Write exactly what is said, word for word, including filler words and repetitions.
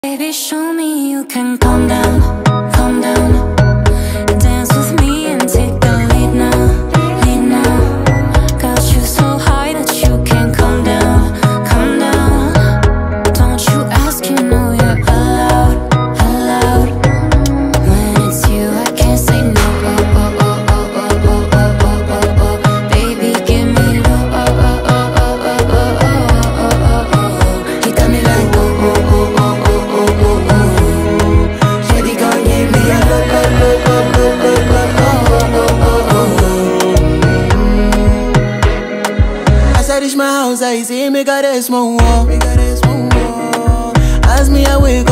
Baby, show me you can calm down, calm down. Dance with me and take the lead now, lead now. Got you so high that you can't calm down, calm down. Don't you ask, you know you're allowed, allowed. When it's you, I can't say no. Oh, oh, oh, oh, oh, oh, oh, oh, oh, oh. Baby, give me low. Oh, oh, oh, oh, oh, oh, oh, oh, oh, oh. You got me like oh, oh, oh, oh, oh. As I reach my house, I see me got a small wall. As me I wake